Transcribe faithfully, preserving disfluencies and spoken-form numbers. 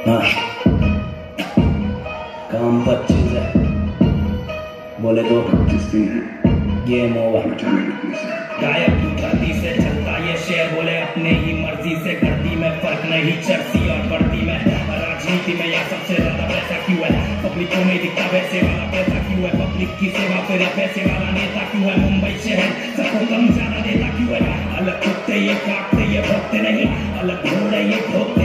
हाँ काम पच्चीस है, बोले तो गेम ओवर। गायब तू धरती से चलता ये शेर, बोले अपने ही मर्जी से करती में फर्क नहीं चढ़ती और बढ़ती में। राजनीति में यह सबसे ज्यादा पैसा क्यों है, पब्लिक को नहीं दिखता वैसे वाला पैसा क्यों है, पब्लिक की सेवा करे पैसे वाला नेता क्यों है, मुंबई शहर सबको कम ज्यादा देता क्यों है। अलग कुत्ते ये काटते ये भोगते नहीं, अलग घोड़े ये भोगते